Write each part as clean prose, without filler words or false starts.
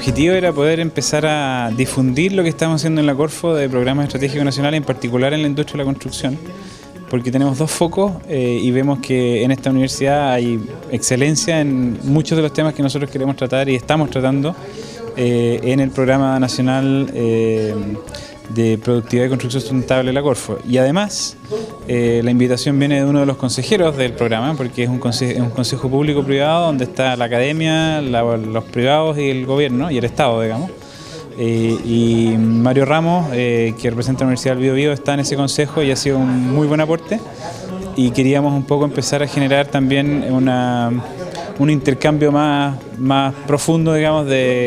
objetivo era poder empezar a difundir lo que estamos haciendo en la Corfo de programas estratégicos nacionales, en particular en la industria de la construcción, porque tenemos dos focos y vemos que en esta universidad hay excelencia en muchos de los temas que nosotros queremos tratar y estamos tratando en el Programa Nacional de Productividad y Construcción Sustentable de la Corfo. Y además, la invitación viene de uno de los consejeros del programa, porque es un consejo público-privado donde está la academia, los privados y el gobierno, y el Estado, digamos. Y Mario Ramos, que representa la Universidad del Biobío, está en ese consejo y ha sido un muy buen aporte. Y queríamos un poco empezar a generar también un intercambio más profundo, digamos,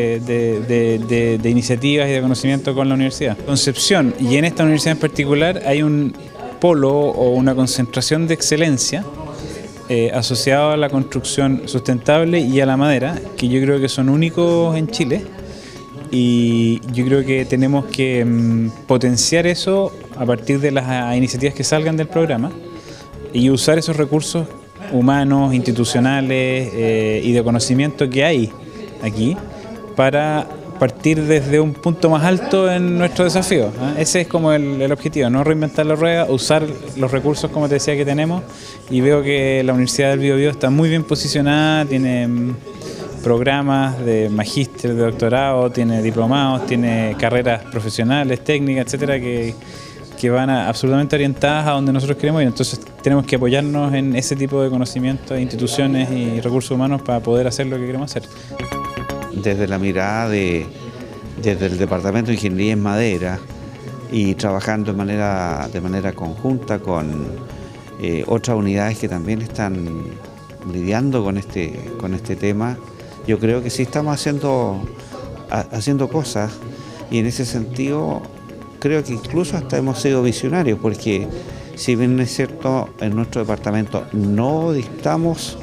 de iniciativas y de conocimiento con la universidad. Concepción, y en esta universidad en particular, hay un polo o una concentración de excelencia asociado a la construcción sustentable y a la madera, que yo creo que son únicos en Chile, y yo creo que tenemos que potenciar eso a partir de las iniciativas que salgan del programa y usar esos recursos humanos, institucionales y de conocimiento que hay aquí para partir desde un punto más alto en nuestro desafío. Ese es como el objetivo, no reinventar la rueda, usar los recursos, como te decía, que tenemos, y veo que la Universidad del Biobío está muy bien posicionada, tiene programas de magíster, de doctorado, tiene diplomados, tiene carreras profesionales, técnicas, etcétera, que van absolutamente orientadas a donde nosotros queremos ir. Entonces tenemos que apoyarnos en ese tipo de conocimientos, instituciones y recursos humanos para poder hacer lo que queremos hacer. Desde la mirada desde el Departamento de Ingeniería en Madera y trabajando de manera conjunta con otras unidades que también están lidiando con este tema, yo creo que sí estamos haciendo cosas, y en ese sentido creo que incluso hasta hemos sido visionarios, porque si bien es cierto, en nuestro departamento no dictamos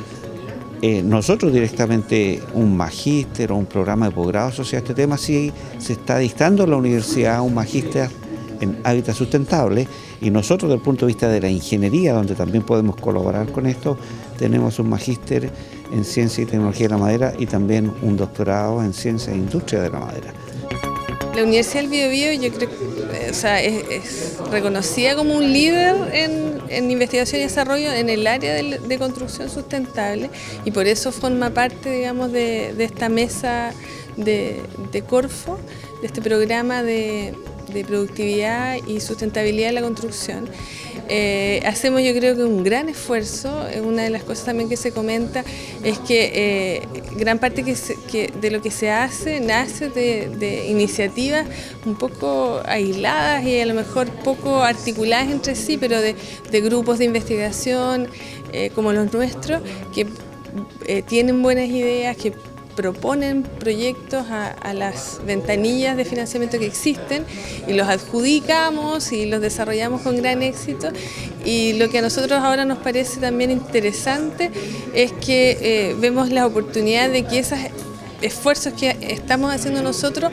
nosotros directamente un magíster o un programa de posgrado asociado a este tema, sí se está dictando en la universidad un magíster en hábitat sustentable, y nosotros desde el punto de vista de la ingeniería, donde también podemos colaborar con esto, tenemos un magíster en ciencia y tecnología de la madera y también un doctorado en ciencia e industria de la madera. La Universidad del Biobío, yo creo que es reconocida como un líder en investigación y desarrollo en el área de construcción sustentable, y por eso forma parte, digamos, de esta mesa de Corfo, de este programa de productividad y sustentabilidad de la construcción. Hacemos, yo creo, que un gran esfuerzo. Una de las cosas también que se comenta es que gran parte de lo que se hace nace de iniciativas un poco aisladas y a lo mejor poco articuladas entre sí, pero de grupos de investigación como los nuestros, que tienen buenas ideas, que proponen proyectos a las ventanillas de financiamiento que existen, y los adjudicamos y los desarrollamos con gran éxito. Y lo que a nosotros ahora nos parece también interesante es que vemos la oportunidad de que esos esfuerzos que estamos haciendo nosotros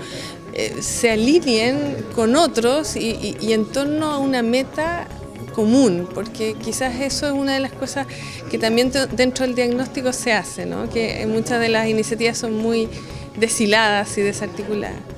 se alineen con otros y en torno a una meta común, porque quizás eso es una de las cosas que también dentro del diagnóstico se hace, ¿no? Que muchas de las iniciativas son muy deshiladas y desarticuladas.